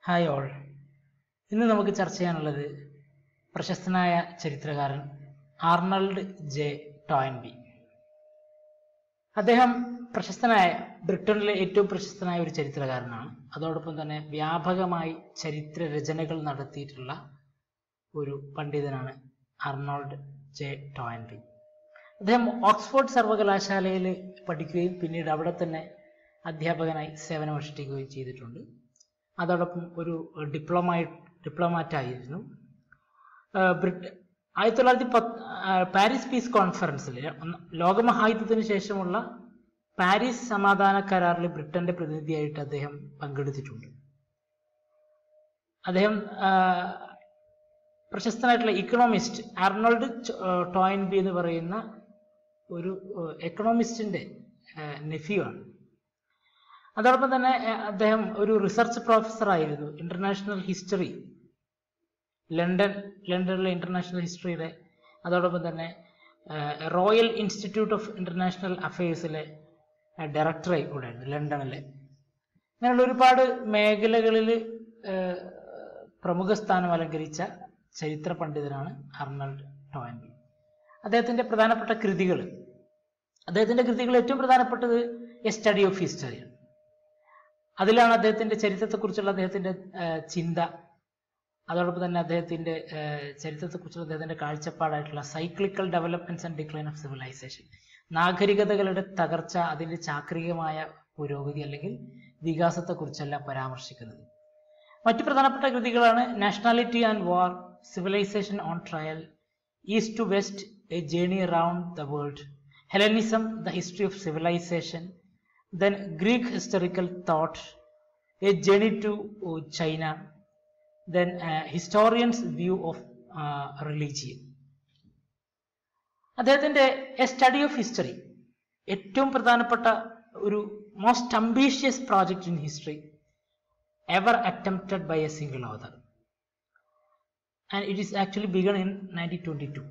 Hi all. ഇന്ന് നമുക്ക് ചർച്ച ചെയ്യാനുള്ളത് പ്രശസ്തനായ ചരിത്രകാരൻ ആർണൾഡ് ജെ ടോയൻബി. അദ്ദേഹം ബ്രിട്ടനിലെ ഏറ്റവും പ്രശസ്തനായ ഒരു ചരിത്രകാരനാണ്. അതോടൊപ്പം തന്നെ വ്യാപകമായി ചരിത്ര രചനകൾ നടത്തിയിട്ടുള്ള ഒരു പണ്ഡിതനാണ് ആർണോൾഡ് ജെ ടോയൻബി. അദ്ദേഹം ഓക്സ്ഫോർഡ് സർവകലാശാലയിൽ പഠിക്കുകയും പിന്നീട് അവിടെ തന്നെ അധ്യാപകനായി സേവനമനുഷ്ഠിക്കുകയും ചെയ്തിട്ടുണ്ട്. അതോടൊപ്പം ഒരു ഡിപ്ലോമാറ്റായിരുന്നു. 1910 പാരീസ് പീസ് കോൺഫറൻസിൽ, ലോകമഹായുദ്ധത്തിന് ശേഷമുള്ള പാരീസ് സമാധാന കരാറിൽ ബ്രിട്ടന്റെ പ്രതിനിധിയായിട്ട് അദ്ദേഹം പങ്കെടുത്തിട്ടുണ്ട്. അദ്ദേഹം പ്രശസ്തനായിട്ടുള്ള ഇക്കണോമിസ്റ്റ് ആർണോൾഡ് ടോയൻബി എന്ന് പറയുന്ന ഒരു എക്കണോമിസ്റ്റിന്റെ നെഫ്യൂ ആണ്. അതോടൊപ്പം തന്നെ അദ്ദേഹം ഒരു റിസർച്ച് പ്രൊഫസർ ആയിരുന്നു. ഇന്റർനാഷണൽ ഹിസ്റ്ററി, ലണ്ടനിലെ ഇന്റർനാഷണൽ ഹിസ്റ്ററിയുടെ, അതോടൊപ്പം തന്നെ റോയൽ ഇൻസ്റ്റിറ്റ്യൂട്ട് ഓഫ് ഇന്റർനാഷണൽ അഫയേഴ്സിലെ ഡയറക്ടറായി കൂടെ ആയിരുന്നു ലണ്ടനിലെ. അങ്ങനെയുള്ള ഒരുപാട് മേഖലകളിൽ പ്രമുഖ സ്ഥാനം അലങ്കരിച്ച ചരിത്ര പണ്ഡിതനാണ് ആർണൾഡ് ടോയൻബി. അദ്ദേഹത്തിന്റെ കൃതികൾ ഏറ്റവും പ്രധാനപ്പെട്ടത് എ സ്റ്റഡി ഓഫ് ഹിസ്റ്ററിയാണ്. അതിലാണ് അദ്ദേഹത്തിന്റെ ചരിത്രത്തെക്കുറിച്ചുള്ള അദ്ദേഹത്തിന്റെ ചിന്ത, അതോടൊപ്പം തന്നെ അദ്ദേഹത്തിന്റെ ചരിത്രത്തെക്കുറിച്ചുള്ള അദ്ദേഹത്തിന്റെ കാഴ്ചപ്പാടായിട്ടുള്ള cyclical developments and decline of civilization, നാഗരികതകളുടെ തകർച്ച, അതിന്റെ ചാക്രികമായ പുരോഗതി അല്ലെങ്കിൽ വികാസത്തെക്കുറിച്ചെല്ലാം പരാമർശിക്കുന്നത്. മറ്റു പ്രധാനപ്പെട്ട കൃതികളാണ് nationality and war, civilization on trial, east to west, a journey around the world, Hellenism, the history of civilization, then Greek historical thought, a journey to China, then historian's view of religion. അദ്ദേഹത്തിന്റെ a study of history ഏറ്റവും പ്രധാനപ്പെട്ട ഒരു most ambitious project in history ever attempted by a single author, and it is actually begun in 1922.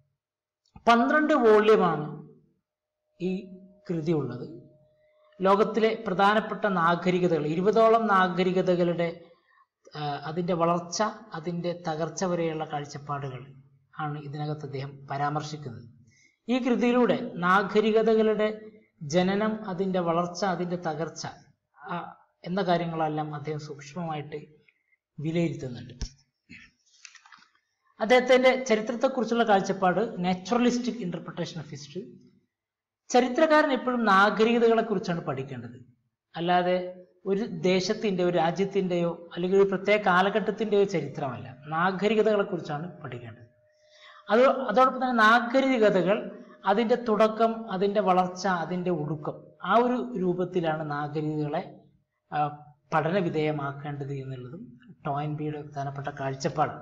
12 വോള്യമാണ് ഈ കൃതി ഉള്ളത്. ലോകത്തിലെ പ്രധാനപ്പെട്ട നാഗരികതകൾ, 20ഓളം നാഗരികതകളുടെ അതിന്റെ വളർച്ച, അതിന്റെ തകർച്ച വരെയുള്ള കാഴ്ചപ്പാടുകൾ ആണ് ഇതിനകത്ത് അദ്ദേഹം പരാമർശിക്കുന്നത്. ഈ കൃതിയിലൂടെ നാഗരികതകളുടെ ജനനം, അതിന്റെ വളർച്ച, അതിന്റെ തകർച്ച എന്ന കാര്യങ്ങളെല്ലാം അദ്ദേഹം സൂക്ഷ്മമായിട്ട് വിലയിരുത്തുന്നുണ്ട്. അദ്ദേഹത്തിന്റെ ചരിത്രത്തെക്കുറിച്ചുള്ള കാഴ്ചപ്പാട് നാച്ചുറലിസ്റ്റിക് ഇന്റർപ്രിട്ടേഷൻ ഓഫ് ഹിസ്റ്ററി. ചരിത്രകാരൻ എപ്പോഴും നാഗരികതകളെ കുറിച്ചാണ് പഠിക്കേണ്ടത്, അല്ലാതെ ഒരു ദേശത്തിന്റെയോ രാജ്യത്തിന്റെയോ അല്ലെങ്കിൽ ഒരു പ്രത്യേക കാലഘട്ടത്തിന്റെയോ ചരിത്രമല്ല. നാഗരികതകളെ കുറിച്ചാണ് പഠിക്കേണ്ടത്. അതോടൊപ്പം തന്നെ നാഗരികതകൾ, അതിന്റെ തുടക്കം, അതിന്റെ വളർച്ച, അതിന്റെ ഒടുക്കം, ആ ഒരു രൂപത്തിലാണ് നാഗരികതകളെ പഠന വിധേയമാക്കേണ്ടത് എന്നുള്ളതും ടോയൻബിയുടെ പ്രധാനപ്പെട്ട കാഴ്ചപ്പാടാണ്.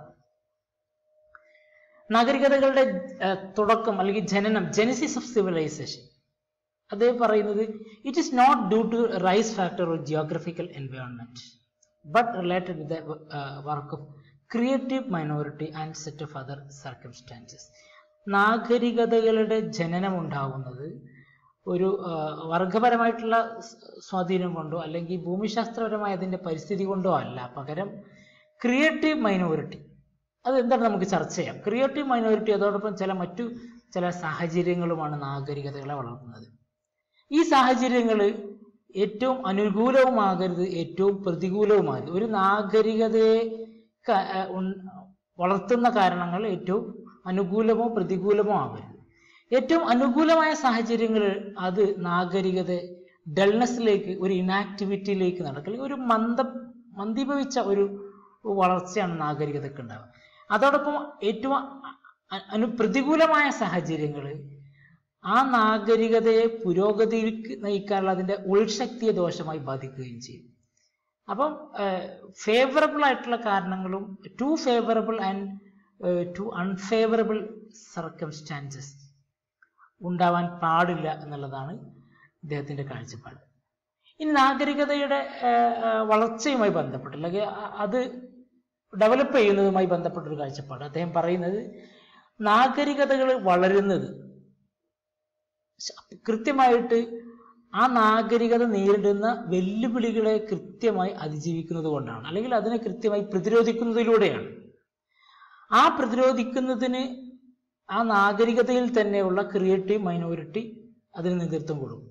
നാഗരികതകളുടെ തുടക്കം അല്ലെങ്കിൽ ജനനം, ജെനസിസ് ഓഫ് സിവിലൈസേഷൻ, അദ്ദേഹം പറയുന്നത് it is not due to race factor or geographical environment but related with the work of creative minority and set of other circumstances. നാഗരികതകളുടെ ജനനം ഉണ്ടാകുന്നത് ഒരു വർഗപരമായിട്ടുള്ള സ്വാധീനം കൊണ്ടോ അല്ലെങ്കിൽ ഭൂമിശാസ്ത്രപരമായ അതിന്റെ പരിസ്ഥിതി കൊണ്ടോ അല്ല, പകരം ക്രിയേറ്റീവ് മൈനോറിറ്റി, അതെന്താണ് നമുക്ക് ചർച്ച ചെയ്യാം. ക്രിയേറ്റീവ് മൈനോറിറ്റി, അതോടൊപ്പം മറ്റു ചില സാഹചര്യങ്ങളുമാണ് നാഗരികതകളെ വളർത്തുന്നത്. ഈ സാഹചര്യങ്ങൾ ഏറ്റവും അനുകൂലവുമാകരുത്, ഏറ്റവും പ്രതികൂലവുമാകരുത്. ഒരു നാഗരികതയെ വളർത്തുന്ന കാരണങ്ങൾ ഏറ്റവും അനുകൂലമോ പ്രതികൂലമോ ആകരുത്. ഏറ്റവും അനുകൂലമായ സാഹചര്യങ്ങൾ അത് നാഗരികത ഡൾനെസ്സിലേക്ക്, ഒരു ഇനാക്ടിവിറ്റിയിലേക്ക് നടക്കുക, ഒരു മന്ദീഭവിച്ച ഒരു വളർച്ചയാണ് നാഗരികതയ്ക്ക് ഉണ്ടാവുക. അതോടൊപ്പം ഏറ്റവും പ്രതികൂലമായ സാഹചര്യങ്ങൾ ആ നാഗരികതയെ പുരോഗതിക്ക് നയിക്കാനുള്ള അതിന്റെ ഉൾശക്തിയെ ദോഷമായി ബാധിക്കുകയും ചെയ്യും. അപ്പം ഫേവറബിൾ ആയിട്ടുള്ള കാരണങ്ങളും too favourable and too unfavourable circumstances ഉണ്ടാവാൻ പാടില്ല എന്നുള്ളതാണ് ഇദ്ദേഹത്തിന്റെ കാഴ്ചപ്പാട്. ഇനി നാഗരികതയുടെ വളർച്ചയുമായി ബന്ധപ്പെട്ട് അല്ലെങ്കിൽ അത് ഡെവലപ്പ് ചെയ്യുന്നതുമായി ബന്ധപ്പെട്ടൊരു കാഴ്ചപ്പാട് അദ്ദേഹം പറയുന്നത്, നാഗരികതകൾ വളരുന്നത് കൃത്യമായിട്ട് ആ നാഗരികത നേരിടുന്ന വെല്ലുവിളികളെ കൃത്യമായി അതിജീവിക്കുന്നത് കൊണ്ടാണ്, അല്ലെങ്കിൽ അതിനെ കൃത്യമായി പ്രതിരോധിക്കുന്നതിലൂടെയാണ്. ആ പ്രതിരോധിക്കുന്നതിന് ആ നാഗരികതയിൽ തന്നെയുള്ള ക്രിയേറ്റീവ് മൈനോറിറ്റി അതിന് നേതൃത്വം കൊടുക്കും.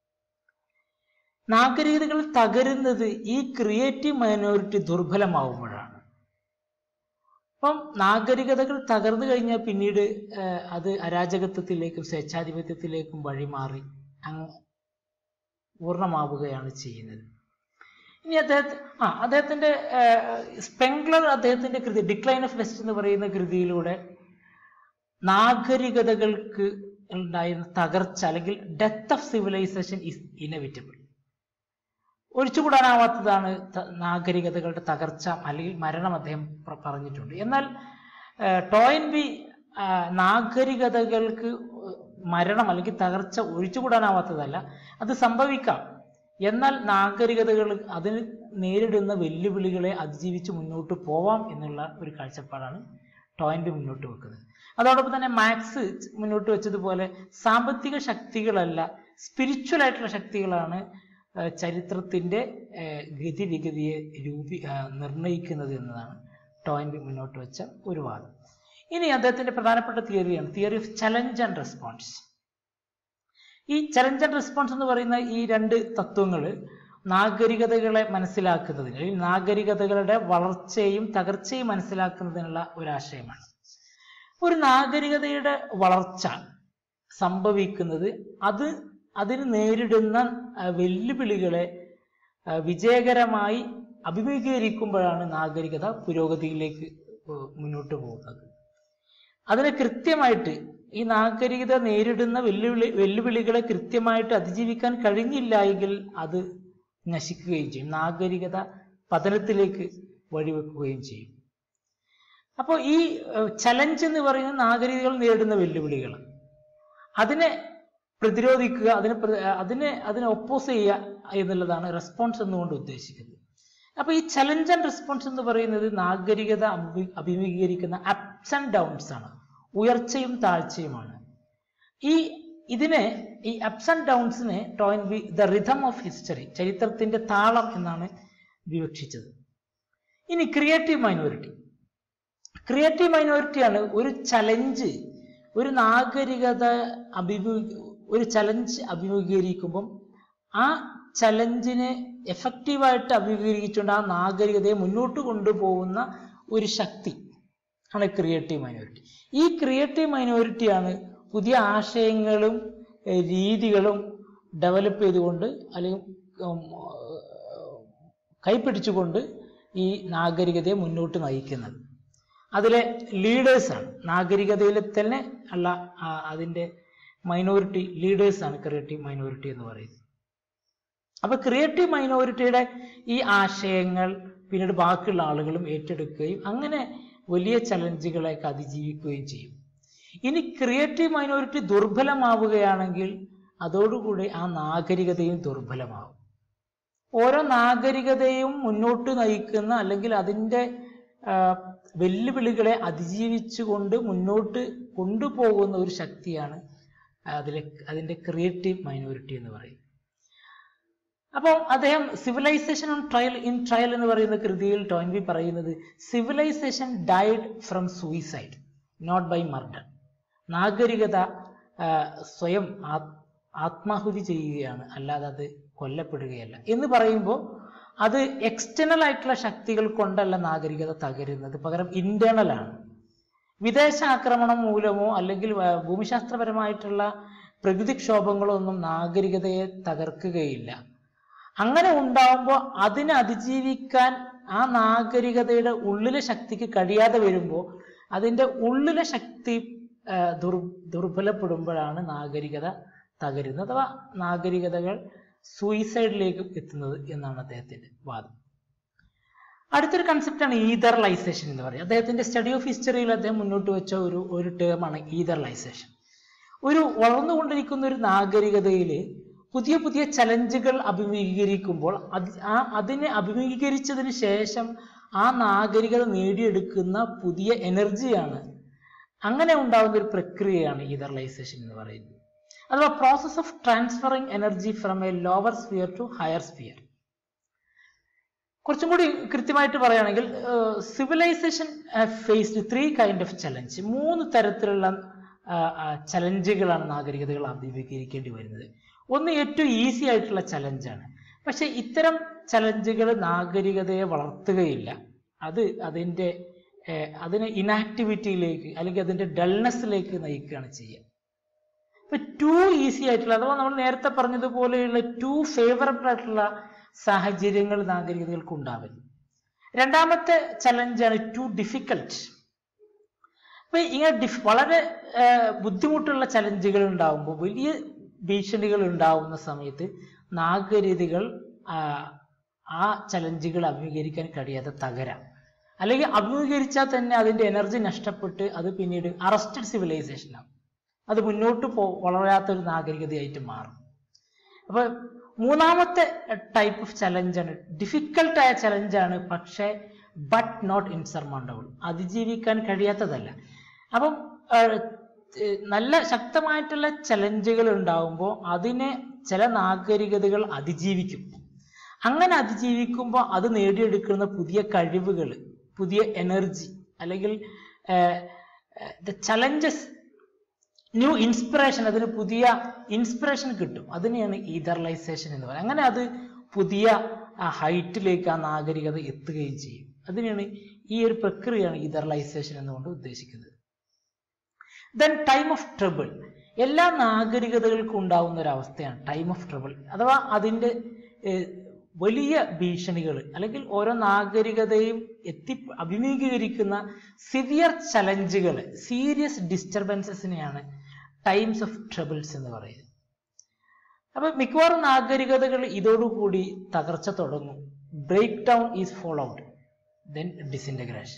നാഗരികതകൾ തകരുന്നത് ഈ ക്രിയേറ്റീവ് മൈനോറിറ്റി ദുർബലമാവുമ്പോഴാണ്. അപ്പം നാഗരികതകൾ തകർന്നു കഴിഞ്ഞാൽ പിന്നീട് അത് അരാജകത്വത്തിലേക്കും സ്വേച്ഛാധിപത്യത്തിലേക്കും വഴിമാറി അങ്ങ് പൂർണ്ണമാവുകയാണ് ചെയ്യുന്നത്. ഇനി അദ്ദേഹത്തിന്റെ സ്പെങ്ക്ലർ അദ്ദേഹത്തിന്റെ കൃതി ഡിക്ലൈൻ ഓഫ് വെസ്റ്റ് എന്ന് പറയുന്ന കൃതിയിലൂടെ നാഗരികതകൾക്ക് ഉണ്ടായിരുന്ന തകർച്ച, അല്ലെങ്കിൽ death of civilization is inevitable, ഒഴിച്ചുകൂടാനാവാത്തതാണ് നാഗരികതകളുടെ തകർച്ച അല്ലെങ്കിൽ മരണം അദ്ദേഹം പറഞ്ഞിട്ടുണ്ട്. എന്നാൽ ടോയിൻബി നാഗരികതകൾക്ക് മരണം അല്ലെങ്കിൽ തകർച്ച ഒഴിച്ചുകൂടാനാവാത്തതല്ല, അത് സംഭവിക്കാം. എന്നാൽ നാഗരികതകൾ അതിന് നേരിടുന്ന വെല്ലുവിളികളെ അതിജീവിച്ച് മുന്നോട്ട് പോവാം എന്നുള്ള ഒരു കാഴ്ചപ്പാടാണ് ടോയിൻബി മുന്നോട്ട് വെക്കുന്നത്. അതോടൊപ്പം തന്നെ മാക്സ് മുന്നോട്ട് വെച്ചതുപോലെ സാമ്പത്തിക ശക്തികളല്ല, സ്പിരിച്വൽ ആയിട്ടുള്ള ശക്തികളാണ് ചരിത്രത്തിന്റെ ഗതിവിഗതിയെ നിർണയിക്കുന്നത് എന്നതാണ് ടോയിൻബി മുന്നോട്ട് വെച്ച ഒരു വാദം. ഇനി അദ്ദേഹത്തിന്റെ പ്രധാനപ്പെട്ട തിയറിയാണ് theory of challenge and response. ഈ ചലഞ്ച് ആൻഡ് റെസ്പോൺസ് എന്ന് പറയുന്ന ഈ രണ്ട് തത്വങ്ങൾ നാഗരികതകളെ മനസ്സിലാക്കുന്നതിന്, അല്ലെങ്കിൽ നാഗരികതകളുടെ വളർച്ചയും തകർച്ചയും മനസ്സിലാക്കുന്നതിനുള്ള ഒരാശയമാണ്. ഒരു നാഗരികതയുടെ വളർച്ച സംഭവിക്കുന്നത് അതിന് നേരിടുന്ന വെല്ലുവിളികളെ വിജയകരമായി അഭിമുഖീകരിക്കുമ്പോഴാണ് നാഗരികത പുരോഗതിയിലേക്ക് മുന്നോട്ട് പോകുന്നത്. അതിനെ കൃത്യമായിട്ട് ഈ നാഗരികത നേരിടുന്ന വെല്ലുവിളികളെ കൃത്യമായിട്ട് അതിജീവിക്കാൻ കഴിഞ്ഞില്ല എങ്കിൽ അത് നശിക്കുകയും ചെയ്യും, നാഗരികത പതനത്തിലേക്ക് വഴിവെക്കുകയും ചെയ്യും. അപ്പോൾ ഈ ചലഞ്ച് എന്ന് പറയുന്ന നാഗരികതകൾ നേരിടുന്ന വെല്ലുവിളികൾ, അതിനെ പ്രതിരോധിക്കുക, അതിനെ ഒപ്പോസ് ചെയ്യുക എന്നുള്ളതാണ് റെസ്പോൺസ് എന്നുകൊണ്ട് ഉദ്ദേശിക്കുന്നത്. അപ്പൊ ഈ ചലഞ്ച് ആൻഡ് റെസ്പോൺസ് എന്ന് പറയുന്നത് നാഗരികത അഭിമുഖീകരിക്കുന്ന അപ്സ് ആൻഡ് ഡൗൺസ് ആണ്, ഉയർച്ചയും താഴ്ചയുമാണ്. ഈ അപ്സ് ആൻഡ് ഡൗൺസിനെ Toynbee the rhythm of history, ചരിത്രത്തിന്റെ താളം എന്നാണ് വിവക്ഷിച്ചത്. ഇനി ക്രിയേറ്റീവ് മൈനോറിറ്റിയാണ് ഒരു ചലഞ്ച്, ഒരു നാഗരികത ഒരു ചലഞ്ച് അഭിമുഖീകരിക്കുമ്പം ആ ചലഞ്ചിനെ എഫക്റ്റീവായിട്ട് അഭിമുഖീകരിച്ചുകൊണ്ട് ആ നാഗരികതയെ മുന്നോട്ട് കൊണ്ടുപോകുന്ന ഒരു ശക്തി ആണ് ക്രിയേറ്റീവ് മൈനോറിറ്റി. ഈ ക്രിയേറ്റീവ് മൈനോറിറ്റിയാണ് പുതിയ ആശയങ്ങളും രീതികളും ഡെവലപ്പ് ചെയ്തുകൊണ്ട് അല്ലെങ്കിൽ കൈപ്പിടിച്ചുകൊണ്ട് ഈ നാഗരികതയെ മുന്നോട്ട് നയിക്കുന്നത്. അതിലെ ലീഡേഴ്സാണ്, നാഗരികതയിലെ തന്നെ ഉള്ള അതിൻ്റെ മൈനോറിറ്റി ലീഡേഴ്സാണ് ക്രിയേറ്റീവ് മൈനോറിറ്റി എന്ന് പറയുന്നത്. അപ്പൊ ക്രിയേറ്റീവ് മൈനോറിറ്റിയുടെ ഈ ആശയങ്ങൾ പിന്നീട് ബാക്കിയുള്ള ആളുകളും ഏറ്റെടുക്കുകയും അങ്ങനെ വലിയ ചലഞ്ചുകളെയൊക്കെ അതിജീവിക്കുകയും ചെയ്യും. ഇനി ക്രിയേറ്റീവ് മൈനോറിറ്റി ദുർബലമാവുകയാണെങ്കിൽ അതോടുകൂടി ആ നാഗരികതയും ദുർബലമാവും. ഓരോ നാഗരികതയും മുന്നോട്ട് നയിക്കുന്ന അല്ലെങ്കിൽ അതിൻ്റെ വെല്ലുവിളികളെ അതിജീവിച്ചുകൊണ്ട് മുന്നോട്ട് കൊണ്ടുപോകുന്ന ഒരു ശക്തിയാണ് അതിൻ്റെ ക്രിയേറ്റീവ് മൈനോറിറ്റി എന്ന് പറയും. അപ്പം അദ്ദേഹം സിവിലൈസേഷൻ ഇൻ ട്രയൽ എന്ന് പറയുന്ന കൃതിയിൽ ടോയിൻബി പറയുന്നത് civilization died from suicide not by murder. നാഗരികത സ്വയം ആത്മാഹുതി ചെയ്യുകയാണ്, അല്ലാതെ അത് കൊല്ലപ്പെടുകയല്ല എന്ന് പറയുമ്പോൾ അത് എക്സ്റ്റേണൽ ആയിട്ടുള്ള ശക്തികൾ കൊണ്ടല്ല നാഗരികത തകരുന്നത്, പകരം ഇന്റേണൽ ആണ്. വിദേശ ആക്രമണം മൂലമോ അല്ലെങ്കിൽ ഭൂമിശാസ്ത്രപരമായിട്ടുള്ള പ്രകൃതിക്ഷോഭങ്ങളോ ഒന്നും നാഗരികതയെ തകർക്കുകയില്ല. അങ്ങനെ ഉണ്ടാവുമ്പോൾ അതിനെ അതിജീവിക്കാൻ ആ നാഗരികതയുടെ ഉള്ളിലെ ശക്തിക്ക് കഴിയാതെ വരുമ്പോൾ അതിൻ്റെ ഉള്ളിലെ ശക്തി ദുർബലപ്പെടുമ്പോഴാണ് നാഗരികത തകരുന്നത്, അഥവാ നാഗരികതകൾ സൂയിസൈഡിലേക്ക് എത്തുന്നത് എന്നാണ് അദ്ദേഹത്തിന്റെ വാദം. അടുത്തൊരു കൺസെപ്റ്റാണ് ഈതർലൈസേഷൻ എന്ന് പറയുന്നത്. അദ്ദേഹത്തിന്റെ സ്റ്റഡി ഓഫ് ഹിസ്റ്ററിയിൽ അദ്ദേഹം മുന്നോട്ട് വെച്ച ഒരു ടേമാണ് ഈതർലൈസേഷൻ. ഒരു വളർന്നുകൊണ്ടിരിക്കുന്ന ഒരു നാഗരികതയിൽ പുതിയ പുതിയ ചലഞ്ചുകൾ അഭിമുഖീകരിക്കുമ്പോൾ അതിനെ അഭിമുഖീകരിച്ചതിന് ശേഷം ആ നാഗരികത നേടിയെടുക്കുന്ന പുതിയ എനർജിയാണ്, അങ്ങനെ ഉണ്ടാകുന്ന ഒരു പ്രക്രിയയാണ് ഈതർലൈസേഷൻ എന്ന് പറയുന്നത്. അഥവാ process of transferring energy from a lower sphere to higher sphere. കുറച്ചും കൂടി കൃത്യമായിട്ട് പറയുകയാണെങ്കിൽ civilization faced 3 kind of challenge. 3 തരത്തിലുള്ള ചലഞ്ചുകളാണ് നാഗരികതകൾ അഭിമുഖീകരിക്കേണ്ടി വരുന്നത്. ഒന്ന് ഏറ്റവും ഈസി ആയിട്ടുള്ള ചലഞ്ചാണ്. പക്ഷെ ഇത്തരം ചലഞ്ചുകൾ നാഗരികതയെ വളർത്തുകയില്ല. അതിനെ ഇനാക്ടിവിറ്റിയിലേക്ക് അല്ലെങ്കിൽ അതിന്റെ ഡൾനെസ്സിലേക്ക് നയിക്കുകയാണ് ചെയ്യുക. ഇപ്പൊ ടു ഈസി ആയിട്ടുള്ള അഥവാ നമ്മൾ നേരത്തെ പറഞ്ഞതുപോലെയുള്ള ടു ഫേവറബിൾ ആയിട്ടുള്ള സാഹചര്യങ്ങൾ നാഗരികതകൾക്ക് ഉണ്ടാവില്ല. രണ്ടാമത്തെ ചലഞ്ചാണ് ടു ഡിഫിക്കൽട്ട്. അപ്പൊ ഇങ്ങനെ വളരെ ബുദ്ധിമുട്ടുള്ള ചലഞ്ചുകൾ ഉണ്ടാവുമ്പോൾ, വലിയ ഭീഷണികൾ ഉണ്ടാവുന്ന സമയത്ത് നാഗരികതകൾ ആ ചലഞ്ചുകൾ അഭിമുഖീകരിക്കാൻ കഴിയാതെ തകരാം. അല്ലെങ്കിൽ അഭിമുഖീകരിച്ചാൽ തന്നെ അതിന്റെ എനർജി നഷ്ടപ്പെട്ട് അത് പിന്നീട് അറസ്റ്റഡ് സിവിലൈസേഷനാണ്. അത് മുന്നോട്ട് വളരാത്തൊരു നാഗരികതയായിട്ട് മാറും. അപ്പൊ മൂന്നാമത്തെ ടൈപ്പ് ഓഫ് ചലഞ്ചാണ് ഡിഫിക്കൽട്ടായ ചലഞ്ചാണ്, പക്ഷേ ബട്ട് നോട്ട് ഇൻസർമൗണ്ടബിൾ, അതിജീവിക്കാൻ കഴിയാത്തതല്ല. അപ്പം നല്ല ശക്തമായിട്ടുള്ള ചലഞ്ചുകൾ ഉണ്ടാവുമ്പോൾ അതിനെ ചില നാഗരികതകൾ അതിജീവിക്കും. അങ്ങനെ അതിജീവിക്കുമ്പോൾ അത് നേടിയെടുക്കുന്ന പുതിയ കഴിവുകൾ, പുതിയ എനർജി, അല്ലെങ്കിൽ ദ ചലഞ്ചസ്, ന്യൂ ഇൻസ്പിറേഷൻ, അതിന് പുതിയ ഇൻസ്പിറേഷൻ കിട്ടും. അതിനെയാണ് ഈതറലൈസേഷൻ എന്ന് പറയുന്നത്. അങ്ങനെ അത് പുതിയ ഹൈറ്റിലേക്ക് ആ നാഗരികത എത്തുകയും ചെയ്യും. അതിനെയാണ് ഈ ഒരു പ്രക്രിയയാണ് ഈതറലൈസേഷൻ എന്നുകൊണ്ട് ഉദ്ദേശിക്കുന്നത്. Then time of trouble. എല്ലാ നാഗരികതകൾക്കും ഉണ്ടാവുന്ന ഒരു അവസ്ഥയാണ് ടൈം ഓഫ് ട്രബിൾ. അഥവാ അതിൻ്റെ വലിയ ഭീഷണികൾ അല്ലെങ്കിൽ ഓരോ നാഗരികതയും അഭിമുഖീകരിക്കുന്ന സിവിയർ ചലഞ്ചുകൾ, സീരിയസ് ഡിസ്റ്റർബൻസസിനെയാണ് ടൈംസ് ഓഫ് ട്രബിൾസ് എന്ന് പറയുന്നത്. അപ്പൊ മിക്കവാറും നാഗരികതകൾ ഇതോടുകൂടി തകർച്ച തുടങ്ങും. Break down is followed, then disintegration.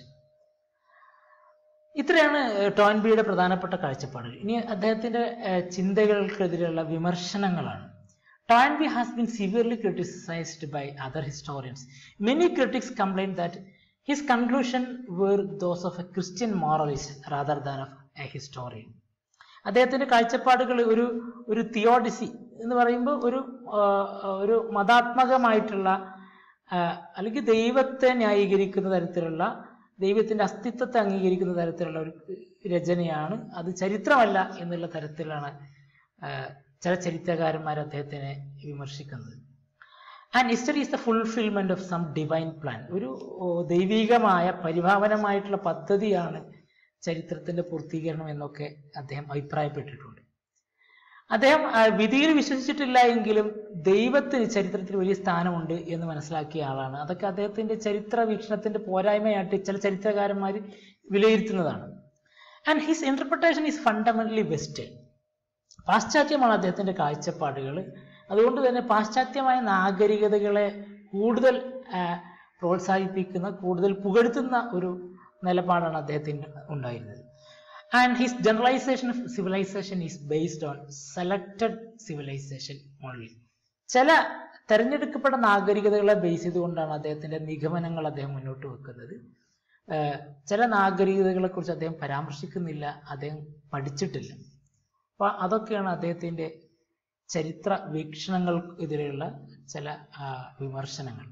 ഇത്രയാണ് ടോയിൻബിയുടെ പ്രധാനപ്പെട്ട കാഴ്ചപ്പാടുകൾ. ഇനി അദ്ദേഹത്തിന്റെ ചിന്തകൾക്കെതിരെയുള്ള വിമർശനങ്ങളാണ്. Toynbee has been severely criticized by other historians. Many critics complained that his conclusions were those of a Christian moralist rather than of a historian. അദ്ദേഹത്തിന്റെ കാഴ്ചപ്പാടുകൾ ഒരു തിയോഡിസി എന്ന് പറയുമ്പോൾ ഒരു മതാത്മകമായിട്ടുള്ള അല്ലെങ്കിൽ ദൈവത്തെ ന്യായീകരിക്കുന്ന തരത്തിലുള്ള, ദൈവത്തിന്റെ അസ്തിത്വത്തെ അംഗീകരിക്കുന്ന തരത്തിലുള്ള ഒരു രചനയാണ്. അത് ചരിത്രമല്ല എന്നുള്ള തരത്തിലാണ് ചില ചരിത്രകാരന്മാർ അദ്ദേഹത്തിനെ വിമർശിക്കുന്നത്. And history is the fulfilment of some divine plan. ഒരു ദൈവികമായ പരിഭാവനമായിട്ടുള്ള പദ്ധതിയാണ് ചരിത്രത്തിന്റെ പൂർത്തീകരണം എന്നൊക്കെ അദ്ദേഹം അഭിപ്രായപ്പെട്ടിട്ടുണ്ട്. അദ്ദേഹം വിധിയിൽ വിശ്വസിച്ചിട്ടില്ല എങ്കിലും ദൈവത്തിന് ചരിത്രത്തിൽ വലിയ സ്ഥാനമുണ്ട് എന്ന് മനസ്സിലാക്കിയ ആളാണ്. അതൊക്കെ അദ്ദേഹത്തിന്റെ ചരിത്ര വീക്ഷണത്തിന്റെ പോരായ്മയായിട്ട് ചില ചരിത്രകാരന്മാർ വിലയിരുത്തുന്നതാണ്. And his interpretation is fundamentally western. പാശ്ചാത്യമാണ് അദ്ദേഹത്തിന്റെ കാഴ്ചപ്പാടുകൾ. അതുകൊണ്ട് തന്നെ പാശ്ചാത്യമായ നാഗരികതകളെ കൂടുതൽ പ്രോത്സാഹിപ്പിക്കുന്ന, കൂടുതൽ പുകഴ്ത്തുന്ന ഒരു നിലപാടാണ് അദ്ദേഹത്തിന് ഉണ്ടായിരുന്നത്. And his generalization of civilization is based on selected civilization only. ചില തെരഞ്ഞെടുക്കപ്പെട്ട നാഗരികതകളെ ബേസ് ചെയ്തുകൊണ്ടാണ് അദ്ദേഹത്തിന്റെ നിഗമനങ്ങൾ അദ്ദേഹം മുന്നോട്ട് വെക്കുന്നത്. ചില നാഗരികതകളെ കുറിച്ച് അദ്ദേഹം പരാമർശിക്കുന്നില്ല, അദ്ദേഹം പഠിച്ചിട്ടില്ല. അപ്പൊ അതൊക്കെയാണ് അദ്ദേഹത്തിന്റെ ചരിത്ര വീക്ഷണങ്ങൾക്കെതിരെയുള്ള ചില വിമർശനങ്ങൾ.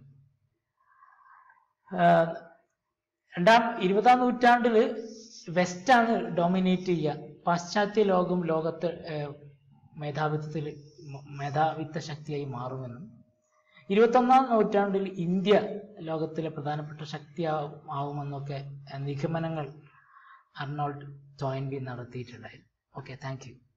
20ാം നൂറ്റാണ്ടിൽ വെസ്റ്റാണ് ഡോമിനേറ്റ് ചെയ്യുക. പാശ്ചാത്യ ലോകം ലോകത്തെ മേധാവിത്വ ശക്തിയായി മാറുമെന്നും 21ാം നൂറ്റാണ്ടിൽ ഇന്ത്യ ലോകത്തിലെ പ്രധാനപ്പെട്ട ശക്തിയാവുമെന്നൊക്കെ നിഗമനങ്ങൾ അർണോൾഡ് ടോയിൻബി നടത്തിയിട്ടുണ്ടായിരുന്നു. Okay, thank you.